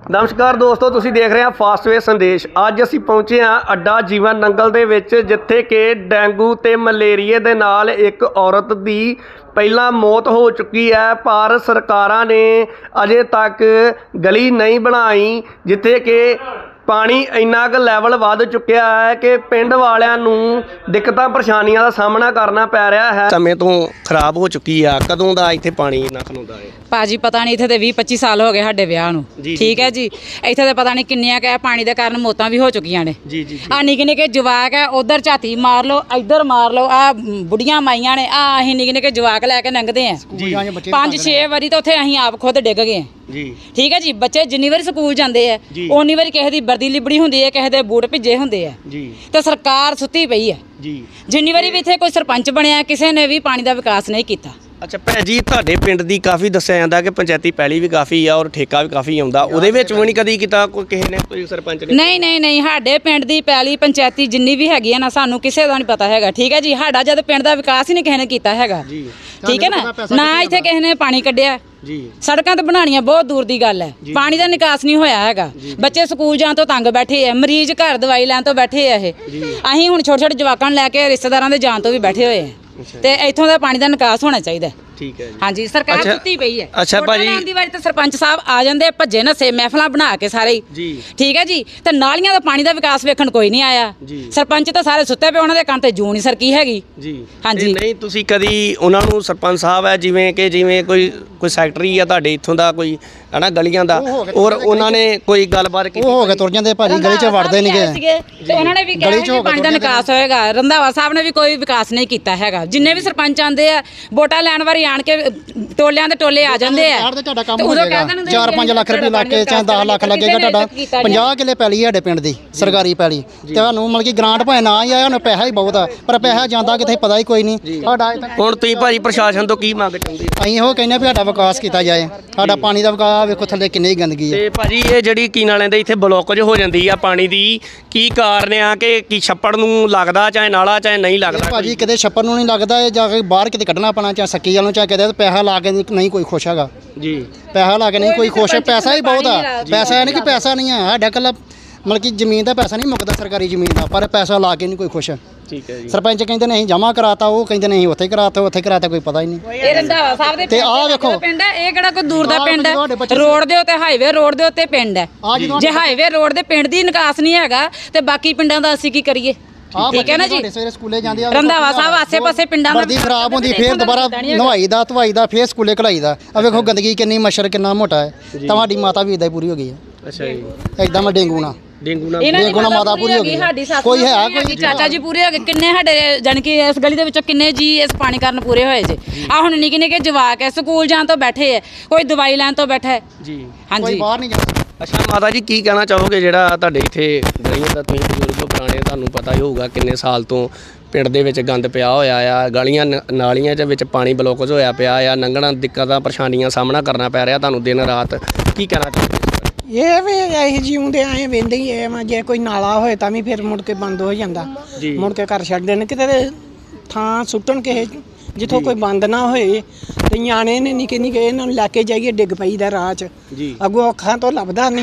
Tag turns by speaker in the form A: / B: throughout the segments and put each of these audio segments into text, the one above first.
A: ਨਮਸਕਾਰ ਦੋਸਤੋ, ਤੁਸੀਂ ਦੇਖ ਰਹੇ ਆ ਫਾਸਟਵੇ ਸੰਦੇਸ਼। ਅੱਜ ਅਸੀਂ ਪਹੁੰਚੇ ਆ ਅੱਡਾ ਜੀਵਨ ਨੰਗਲ ਦੇ ਵਿੱਚ, ਜਿੱਥੇ ਕਿ ਡੇਂਗੂ ਤੇ ਮਲੇਰੀਏ ਦੇ ਨਾਲ ਇੱਕ ਔਰਤ ਦੀ ਪਹਿਲਾਂ ਮੌਤ ਹੋ ਚੁੱਕੀ ਹੈ, ਪਰ ਸਰਕਾਰਾਂ ਨੇ ਅਜੇ ਤੱਕ ਗਲੀ ਨਹੀਂ ਬਣਾਈ, ਜਿੱਥੇ ਕਿ ਪਾਣੀ ਇੰਨਾ ਕੁ ਲੈਵਲ ਵੱਧ ਚੁੱਕਿਆ ਹੈ ਕਿ ਪਿੰਡ ਵਾਲਿਆਂ ਨੂੰ ਦਿੱਕਤਾਂ ਪਰੇਸ਼ਾਨੀਆਂ ਦਾ ਸਾਹਮਣਾ ਕਰਨਾ ਪੈ ਰਿਹਾ ਹੈ। ਸਮੇਂ ਤੋਂ ਖਰਾਬ ਹੋ ਚੁੱਕੀ ਆ। ਕਦੋਂ ਦਾ ਇੱਥੇ ਪਾਣੀ ਇੰਨਾ ਖਲੋਂਦਾ ਹੈ
B: ਭਾਜੀ? ਪਤਾ ਨਹੀਂ, ਇੱਥੇ ਤੇ 20-25 ਸਾਲ ਹੋ ਗਏ ਸਾਡੇ ਵਿਆਹ ਨੂੰ। ਠੀਕ ਹੈ ਜੀ। ਇੱਥੇ ਤੇ ਪਤਾ ਨਹੀਂ ਕਿੰਨੀਆਂ ਕੁ ਪਾਣੀ ਦੇ ਕਾਰਨ ਮੌਤਾਂ ਵੀ ਹੋ ਚੁੱਕੀਆਂ ਨੇ। ਆ ਨਿੱਕੇ ਨਿੱਕੇ ਜਵਾਕ ਹੈ, ਉਧਰ ਝਾਤੀ ਮਾਰ ਲਓ, ਇੱਧਰ ਮਾਰ ਲਓ। ਆ ਬੁੱਢੀਆਂ ਮਾਈਆਂ ਨੇ, ਆ ਅਸੀਂ ਨਿੱਕੇ ਨਿੱਕੇ ਜਵਾਕ ਲੈ ਕੇ ਲੰਘਦੇ ਆ 5-6 ਵਾਰੀ ਤਾਂ ਉੱਥੇ ਅਸੀਂ ਆਪ ਖੁਦ ਡਿੱਗ ਗਏ। ਠੀਕ ਹੈ ਜੀ। ਬੱਚੇ ਜਿੰਨੀ ਵਾਰੀ ਸਕੂਲ ਜਾਂਦੇ ਆ ਉਨੀ ਵਾਰੀ ਕਿਸੇ ਦੀ ਵਰਦੀ ਲਿਬੜੀ ਹੁੰਦੀ ਹੈ, ਕਿਸੇ ਦੇ ਬੂਟ ਭਿੱਜੇ ਹੁੰਦੇ ਆ, ਤੇ ਸਰਕਾਰ ਸੁੱਤੀ ਪਈ ਹੈ। ਜਿੰਨੀ ਵਾਰੀ ਵੀ ਇੱਥੇ ਕੋਈ ਸਰਪੰਚ ਬਣਿਆ, ਕਿਸੇ ਨੇ ਵੀ ਪਾਣੀ ਦਾ ਵਿਕਾਸ ਨਹੀਂ ਕੀਤਾ।
A: ਅੱਛਾ ਭੈਣ ਜੀ, ਤੁਹਾਡੇ ਪਿੰਡ ਦੀ ਕਾਫੀ ਦੱਸਿਆ ਜਾਂਦਾ ਕਿ ਪੰਚਾਇਤੀ ਪੈਲੀ ਵੀ ਕਾਫੀ ਆ ਔਰ ਠੇਕਾ ਵੀ ਕਾਫੀ ਆਉਂਦਾ, ਉਹਦੇ ਵਿੱਚ ਵੀ ਨਹੀਂ ਕਦੀ ਕੀਤਾ ਕੋਈ ਕਿਸੇ ਨੇ, ਕੋਈ ਸਰਪੰਚ ਨੇ?
B: ਨਹੀਂ, ਸਾਡੇ ਪਿੰਡ ਦੀ ਪੈਲੀ ਪੰਚਾਇਤੀ ਜਿੰਨੀ ਵੀ ਹੈਗੀ ਆ ਨਾ, ਸਾਨੂੰ ਕਿਸੇ ਦਾ ਨਹੀਂ ਪਤਾ ਹੈਗਾ। ਠੀਕ ਹੈ ਜੀ। ਸਾਡਾ ਜਦ ਪਿੰਡ ਦਾ ਵਿਕਾਸ ਹੀ ਨਹੀਂ ਕਿਸੇ ਨੇ ਕੀਤਾ ਹੈਗਾ। ਠੀਕ ਹੈ ਨਾ ਇੱਥੇ ਕਿਸੇ ਨੇ ਪਾਣੀ ਕੱਢਿਆ। ਸੜਕਾਂ ਤੇ ਬਣਾਉਣੀਆਂ ਬਹੁਤ ਦੂਰ ਦੀ ਗੱਲ ਹੈ, ਪਾਣੀ ਦਾ ਨਿਕਾਸ ਨਹੀਂ ਹੋਇਆ ਹੈਗਾ। ਬੱਚੇ ਸਕੂਲ ਜਾਣ ਤੋਂ ਤੰਗ ਬੈਠੇ ਆ, ਮਰੀਜ਼ ਘਰ ਦਵਾਈ ਲੈਣ ਤੋਂ ਬੈਠੇ ਆ। ਅਸੀਂ ਹੁਣ ਛੋਟੇ ਛੋਟੇ ਜਵਾਕਾਂ ਨੂੰ ਲੈ ਕੇ ਰਿਸ਼ਤੇਦਾਰਾਂ ਦੇ ਜਾਣ ਤੋਂ ਵੀ ਬੈਠੇ ਹੋਏ ਆ, ਤੇ ਇੱਥੋਂ ਦਾ ਪਾਣੀ ਦਾ ਨਿਕਾਸ ਹੋਣਾ ਚਾਹੀਦਾ। ਠੀਕ ਹੈ ਜੀ। ਹਾਂਜੀ, ਸਰਕਾਰ ਸੁੱਤੀ ਪਈ ਹੈ।
A: ਅੱਛਾ ਭਾਜੀ,
B: ਦੀ ਵਾਰੀ ਤਾਂ ਸਰਪੰਚ ਸਾਹਿਬ ਆ ਜਾਂਦੇ, ਭੱਜੇ ਨੱਸੇ ਮਹਿਫਲਾਂ ਬਣਾ ਕੇ ਸਾਰੇ ਹੀ। ਠੀਕ ਹੈ ਜੀ। ਤੇ ਨਾਲੀਆਂ ਦਾ ਪਾਣੀ ਦਾ ਵਿਕਾਸ ਵੇਖਣ ਕੋਈ ਨਹੀਂ ਆਇਆ। ਸਰਪੰਚ ਤਾਂ ਸਾਰੇ ਸੁੱਤੇ ਪਏ, ਉਹਨਾਂ ਦੇ ਕੰਨ ਤੇ ਜੂੰ ਨਹੀਂ ਸਰਕੀ ਹੈਗੀ। ਹਾਂਜੀ। ਨਹੀਂ
A: ਤੁਸੀਂ ਕਦੀ ਉਹਨਾਂ ਨੂੰ, ਸਰਪੰਚ ਸਾਹਿਬ ਹੈ ਜਿਵੇਂ ਕੋਈ ਸੈਕਟਰੀ ਆ ਤੁਹਾਡੇ ਇੱਥੋਂ ਦਾ ਕੋਈ ਹੈ ਨਾ ਗਲੀਆਂ ਦਾ, ਔਰ ਉਹਨਾਂ ਨੇ ਕੋਈ ਗੱਲਬਾਤ ਕੀਤੀ?
C: ਉਹ ਹੋ ਕੇ ਤੁਰ ਜਾਂਦੇ ਭਾਜੀ, ਗਲੀ 'ਚ ਵੜਦੇ ਨਹੀਂ ਗਏ,
B: ਤੇ ਉਹਨਾਂ ਨੇ ਵੀ ਕਿਹਾ ਕਿ ਪਾਣੀ ਦਾ ਨਿਕਾਸ ਹੋਏਗਾ। ਰੰਧਾਵਾ ਸਾਹਿਬ ਨੇ ਵੀ ਕੋਈ ਵਿਕਾਸ ਨਹੀਂ ਕੀਤਾ ਹੈਗਾ। ਜਿੰਨੇ ਵੀ ਸਰਪੰਚ ਆਉਂਦੇ ਆ ਵੋਟਾਂ ਲੈਣ ਵਾਰੀ ਆਣ ਕੇ ਟੋਲਿਆਂ ਦੇ ਟੋਲੇ ਆ ਜਾਂਦੇ ਆ।
C: 4-5 ਲੱਖ ਰੁਪਏ ਲਾ ਕੇ, ਚਾਹੇ 10 ਲੱਖ ਲੱਗੇਗਾ, ਤੁਹਾਡਾ 50 ਕਿੱਲੇ ਪੈਲੀ ਸਾਡੇ ਪਿੰਡ ਦੀ ਸਰਕਾਰੀ ਪੈਲੀ, ਤੇ ਤੁਹਾਨੂੰ ਮਤਲਬ ਕਿ ਗ੍ਰਾਂਟ ਭਾਵੇਂ ਨਾ ਹੀ ਆਇਆ, ਉਹਨੂੰ ਪੈਸਾ ਹੀ ਬਹੁਤ ਆ, ਪਰ ਪੈਸਾ ਜਾਂਦਾ ਕਿਤੇ ਪਤਾ ਹੀ ਕੋਈ ਨਹੀਂ ਸਾਡਾ।
A: ਹੁਣ ਤੁਸੀਂ ਭਾਜੀ ਪ੍ਰਸ਼ਾਸਨ ਤੋਂ ਕੀ ਮੰਗ ਚਾਹੁੰਦੇ?
C: ਅਸੀਂ ਉਹ ਕਹਿੰਦੇ ਵੀ ਸਾਡਾ ਵਿਕਾਸ ਕੀਤਾ ਜਾਏ, ਸਾਡਾ ਪਾਣੀ ਦਾ ਵਿਕਾਸ। ਵੇਖੋ ਥੱਲੇ ਕਿੰਨੀ ਗੰਦਗੀ ਹੈ।
A: ਤੇ ਭਾਜੀ ਇਹ ਜਿਹੜੀ ਕੀ ਨਾਲਿਆਂ ਦੇ ਇੱਥੇ ਬਲੋਕੇਜ ਹੋ ਜਾਂਦੀ ਆ ਪਾਣੀ ਦੀ, ਕੀ ਕਾਰਨ ਆ? ਕਿ ਕੀ ਛੱਪੜ ਨੂੰ ਲੱਗਦਾ, ਚਾਹੇ ਨਾਲਾ, ਚਾਹੇ ਨਹੀਂ ਲੱਗਦਾ?
C: ਭਾਜੀ ਕਿਤੇ ਛੱਪੜ ਨੂੰ ਨਹੀਂ ਲੱਗਦਾ, ਜਾ ਕੇ ਬਾਹਰ ਕਿਤੇ ਕੱਢਣਾ ਪੈਣਾ, ਚਾਹੇ ਸੱਕੀ ਵੱਲੋਂ, ਚਾਹੇ ਕਿਤੇ ਪੈਸਾ ਲਾ ਕੇ ਨਹੀਂ ਕੋਈ ਖੁਸ਼ ਹੈਗਾ। ਪੈਸਾ ਲਾ ਕੇ ਨਹੀਂ ਕੋਈ ਖੁਸ਼ ਹੈ। ਪੈਸਾ ਹੀ ਬਹੁਤ ਆ। ਪੈਸਾ ਇਹ ਨਹੀਂ ਕਿ ਪੈਸਾ ਨਹੀਂ ਆ ਸਾਡਾ, ਇਕੱਲਾ ਮਤਲਬ ਕਿ ਜ਼ਮੀਨ ਦਾ ਪੈਸਾ ਨਹੀਂ ਮੁੱਕਦਾ, ਸਰਕਾਰੀ ਜ਼ਮੀਨ ਦਾ, ਪਰ ਪੈਸਾ ਲਾ ਕੇ ਨਹੀਂ ਕੋਈ ਖੁਸ਼ ਹੈ। ਠੀਕ ਹੈ ਜੀ। ਸਰਪੰਚ ਕਹਿੰਦੇ ਨੇ ਅਸੀਂ ਜਮ੍ਹਾਂ ਕਰਾਤਾ, ਉਹ ਕਹਿੰਦੇ ਨਹੀਂ ਉੱਥੇ ਕਰਾਤਾ, ਕੋਈ ਪਤਾ ਹੀ ਨਹੀਂ।
B: ਇਹ ਰੰਧਾਵਾ ਸਾਹਿਬ ਦੇ
C: ਤੇ ਆਹ ਵੇਖੋ
B: ਪਿੰਡ ਹੈ, ਇਹ ਕਿਹੜਾ ਕੋਈ ਦੂਰ ਦਾ ਪਿੰਡ ਹੈ? ਰੋਡ ਦੇ ਉੱਤੇ, ਹਾਈਵੇ ਰੋਡ ਦੇ ਉੱਤੇ ਪਿੰਡ ਹੈ। ਜੇ ਹਾਈਵੇ ਰੋਡ ਦੇ ਪਿੰਡ ਦੀ ਨਿਕਾਸ ਨਹੀਂ ਹੈਗਾ ਤੇ ਬਾਕੀ ਪਿੰਡਾਂ ਦਾ ਅਸੀਂ ਕੀ ਕਰੀਏ? ਠੀਕ ਹੈ ਨਾ ਜੀ।
C: ਸਵੇਰੇ ਸਕੂਲੇ ਜਾਂਦੇ ਆ,
B: ਰੰਧਾਵਾ ਸਾਹਿਬ ਆਸੇ ਪਾਸੇ ਪਿੰਡਾਂ
C: ਵਰਦੀ ਖਰਾਬ ਹੁੰਦੀ, ਫੇਰ ਦੁਬਾਰਾ ਨਵਾਈ ਦਾ ਧਵਾਈ ਦਾ, ਫੇਰ ਸਕੂਲੇ ਘਲਾਈ ਦਾ। ਆ ਵੇਖੋ ਗੰਦਗੀ ਕਿੰਨੀ, ਮੱਛਰ ਕਿੰਨਾ ਮੋਟਾ ਹੈ। ਤੁਹਾਡੀ ਮਾਤਾ ਵੀ ਇਦਾਂ ਹੀ ਪੂਰੀ ਹੋ ਗਈ ਹੈ। ਅੱਛਾ ਜੀ। ਇਦਾਂ ਮੈਂ ਡੇਂਗੂ ਨਾਲ ਮਾਤਾ ਪੂਰੀ ਹੋ ਗਈ। ਕੋਈ ਹੈ ਕੋਈ
B: ਚਾਚਾ ਜੀ ਪੂਰੇ ਹੋ ਗਏ। ਕਿੰਨੇ ਸਾਡੇ ਜਾਣੀ ਕਿ ਇਸ ਗਲੀ ਦੇ ਵਿੱਚੋਂ ਕਿੰਨੇ ਜੀ ਇਸ ਪਾਣੀ ਕਾਰਨ ਪੂਰੇ ਹੋਏ ਜੇ? ਆ ਹੁਣ ਨਿੱਕੇ ਨਿੱਕੇ ਜਵਾਕ ਹੈ, ਸਕੂਲ ਜਾਣ ਤੋਂ ਬੈਠੇ ਹੈ, ਕੋਈ ਦਵਾਈ ਲੈਣ ਤੋਂ ਬੈਠਾ ਹੈ। ਹਾਂਜੀ।
C: ਬਾਹਰ ਨਹੀਂ ਜਾਂਦਾ।
A: ਅੱਛਾ ਮਾਤਾ ਜੀ, ਕੀ ਕਹਿਣਾ ਚਾਹੋਗੇ? ਜਿਹੜਾ ਤੁਹਾਡੇ ਇੱਥੇ ਗਲੀਆਂ ਦਾ, ਤੁਸੀਂ ਬਜ਼ੁਰਗ ਪੁਰਾਣੇ, ਤੁਹਾਨੂੰ ਪਤਾ ਹੀ ਹੋਊਗਾ ਕਿੰਨੇ ਸਾਲ ਤੋਂ ਪਿੰਡ ਦੇ ਵਿੱਚ ਗੰਦ ਪਿਆ ਹੋਇਆ ਆ, ਗਲੀਆਂ ਨਾਲੀਆਂ ਦੇ ਵਿੱਚ ਪਾਣੀ ਬਲੋਕੇਜ ਹੋਇਆ ਪਿਆ ਆ, ਲੰਘਣਾ ਦਿੱਕਤਾਂ ਪਰੇਸ਼ਾਨੀਆਂ ਸਾਹਮਣਾ ਕਰਨਾ ਪੈ ਰਿਹਾ ਤੁਹਾਨੂੰ ਦਿਨ ਰਾਤ, ਕੀ ਕਹਿਣਾ ਚਾਹੋਗੇ?
D: ਇਹ ਵੀ ਅਸੀਂ ਜਿਉਂਦੇ ਆਏ ਵਹਿੰਦੇ ਹੀ ਇਹ, ਜੇ ਕੋਈ ਨਾਲਾ ਹੋਏ ਤਾਂ ਵੀ ਫਿਰ ਮੁੜ ਕੇ ਬੰਦ ਹੋ ਜਾਂਦਾ, ਮੁੜ ਕੇ ਘਰ ਛੱਡ ਦੇਣ, ਕਿਤੇ ਥਾਂ ਸੁੱਟਣ ਕਿਸੇ ਜਿੱਥੋਂ ਕੋਈ ਬੰਦ ਨਾ ਹੋਏ। ਤੇ ਨਿਆਣੇ ਨੇ ਨਿੱਕੇ ਨਿੱਕੇ, ਇਹਨਾਂ ਨੂੰ ਲੈ ਕੇ ਜਾਈਏ, ਡਿੱਗ ਪਈਦਾ ਰਾਹ 'ਚ, ਅੱਗੋਂ ਅੱਖਾਂ ਤੋਂ ਲੱਭਦਾ ਨਹੀਂ।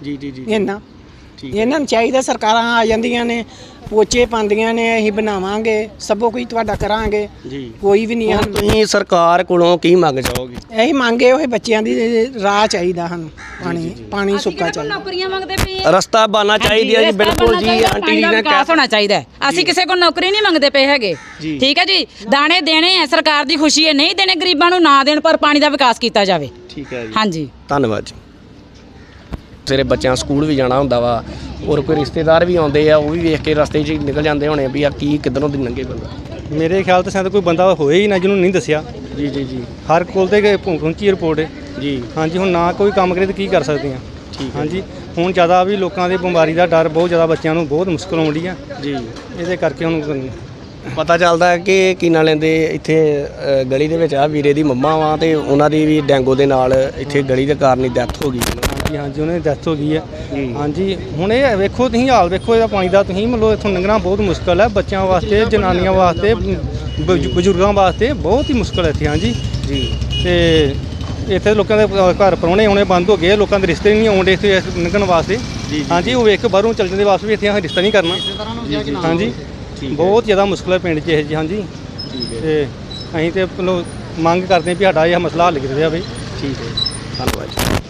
D: ਇਹਨਾਂ ਨੂੰ ਚਾਹੀਦਾ, ਸਰਕਾਰਾਂ ਆ ਜਾਂਦੀਆਂ ਨੇ, ਪੋਚੇ ਪਾਉਂਦੀਆਂ ਨੇ, ਅਸੀਂ ਬਣਾਵਾਂਗੇ, ਸਭੋ ਕੁਝ ਤੁਹਾਡਾ ਕਰਾਂਗੇ, ਕੋਈ ਵੀ ਨਹੀਂ।
A: ਤੁਸੀਂ ਸਰਕਾਰ ਕੋਲੋਂ ਕੀ ਮੰਗ ਚਾਹੋਗੇ?
D: ਇਹੀ ਮੰਗੇ ਹੋਏ ਬੱਚਿਆਂ ਦੀ ਰਾਹ ਚਾਹੀਦਾ ਸਾਨੂੰ, ਪਾਣੀ ਸੁੱਕਾ ਚਾਹੀਦਾ,
B: ਨੌਕਰੀਆਂ ਮੰਗਦੇ ਪਏ,
A: ਰਸਤਾ ਬਣਨਾ ਚਾਹੀਦਾ ਜੀ। ਬਿਲਕੁਲ ਜੀ, ਆਂਟੀ ਜੀ ਨੇ
B: ਵਿਕਾਸ ਹੋਣਾ ਚਾਹੀਦਾ। ਅਸੀਂ ਕਿਸੇ ਕੋਲ ਨੌਕਰੀ ਨਹੀਂ ਮੰਗਦੇ ਪਏ ਹੈਗੇ। ਠੀਕ ਹੈ ਜੀ। ਦਾਣੇ ਦੇਣੇ ਆ, ਸਰਕਾਰ ਦੀ ਖੁਸ਼ੀ ਹੈ, ਨਹੀਂ ਦੇਣੇ ਗਰੀਬਾਂ ਨੂੰ ਨਾ ਦੇਣ, ਪਰ ਪਾਣੀ ਦਾ ਵਿਕਾਸ ਕੀਤਾ ਜਾਵੇ। ਠੀਕ ਹੈ ਜੀ। ਹਾਂਜੀ, ਧੰਨਵਾਦ ਜੀ।
A: ਤੇਰੇ ਬੱਚਿਆਂ ਸਕੂਲ ਵੀ ਜਾਣਾ ਹੁੰਦਾ ਵਾ, ਔਰ ਕੋਈ ਰਿਸ਼ਤੇਦਾਰ ਵੀ ਆਉਂਦੇ ਆ, ਉਹ ਵੀ ਵੇਖ ਕੇ ਰਸਤੇ 'ਚ ਨਿਕਲ ਜਾਂਦੇ ਹੋਣੇ ਵੀ ਆ ਕੀ ਕਿੱਧਰੋਂ ਦੀ ਲੰਘੇ ਬੰਦਾ।
E: ਮੇਰੇ ਖਿਆਲ ਤੋਂ ਸ਼ਾਇਦ ਕੋਈ ਬੰਦਾ ਹੋਏ ਹੀ ਨਾ ਜਿਹਨੂੰ ਨਹੀਂ ਦੱਸਿਆ। ਹਰ ਕੋਲ ਤੇ ਪਹੁੰਚੀ ਰਿਪੋਰਟ ਹੈ। ਹਾਂਜੀ। ਹੁਣ ਨਾ ਕੋਈ ਕੰਮ ਕਰੇ ਤਾਂ ਕੀ ਕਰ ਸਕਦੇ ਹਾਂ। ਹਾਂਜੀ। ਹੁਣ ਜ਼ਿਆਦਾ ਵੀ ਲੋਕਾਂ ਦੇ ਬਿਮਾਰੀ ਦਾ ਡਰ ਬਹੁਤ ਜ਼ਿਆਦਾ, ਬੱਚਿਆਂ ਨੂੰ ਬਹੁਤ ਮੁਸ਼ਕਿਲ ਆਉਂਦੀ ਆ ਇਹਦੇ ਕਰਕੇ। ਹੁਣ
A: ਪਤਾ ਚੱਲਦਾ ਹੈ ਕਿ ਕੀ ਨਾਲੇ ਦੇ ਇੱਥੇ ਗਲੀ ਦੇ ਵਿੱਚ ਆ ਵੀਰੇ ਦੀ ਮੰਮਾ ਵਾ, ਤੇ ਉਹਨਾਂ ਦੀ ਵੀ ਡੇਂਗੂ ਦੇ ਨਾਲ ਇੱਥੇ ਗਲੀ ਦੇ ਕਾਰਨ ਹੀ ਡੈਥ ਹੋ ਗਈ।
E: ਹਾਂਜੀ, ਉਹਨਾਂ ਦੀ ਡੈਥ ਹੋ ਗਈ ਹੈ। ਹਾਂਜੀ। ਹੁਣ ਇਹ ਵੇਖੋ, ਤੁਸੀਂ ਹਾਲ ਵੇਖੋ ਇਹਦਾ ਪਾਣੀ ਦਾ, ਤੁਸੀਂ ਮਤਲਬ ਇੱਥੋਂ ਲੰਘਣਾ ਬਹੁਤ ਮੁਸ਼ਕਿਲ ਹੈ, ਬੱਚਿਆਂ ਵਾਸਤੇ, ਜਨਾਨੀਆਂ ਵਾਸਤੇ, ਬਜ਼ੁਰਗਾਂ ਵਾਸਤੇ ਬਹੁਤ ਹੀ ਮੁਸ਼ਕਿਲ ਹੈ ਇੱਥੇ। ਹਾਂਜੀ। ਤੇ ਇੱਥੇ ਲੋਕਾਂ ਦੇ ਘਰ ਪ੍ਰਾਹੁਣੇ ਆਉਣੇ ਬੰਦ ਹੋ ਗਏ, ਲੋਕਾਂ ਦੇ ਰਿਸ਼ਤੇ ਨਹੀਂ ਆਉਂਦੇ ਇੱਥੇ ਲੰਘਣ ਵਾਸਤੇ। ਹਾਂਜੀ ਉਹ ਵੇਖ ਕੇ ਬਾਹਰੋਂ ਚੱਲ ਜਾਂਦੇ ਵਾਪਸ ਵੀ ਇੱਥੇ ਰਿਸ਼ਤਾ ਨਹੀਂ ਕਰਨਾ। ਹਾਂਜੀ ਬਹੁਤ ਜ਼ਿਆਦਾ ਮੁਸ਼ਕਿਲ ਹੈ ਪਿੰਡ 'ਚ ਇਹ ਜੀ। ਹਾਂਜੀ ਤੇ ਅਸੀਂ ਤੇ ਮੰਗ ਕਰਦੇ ਹਾਂ ਵੀ ਸਾਡਾ ਇਹ ਮਸਲਾ ਹੱਲ ਕੀਤਾ ਜਾਵੇ।
A: ਠੀਕ ਹੈ, ਧੰਨਵਾਦ।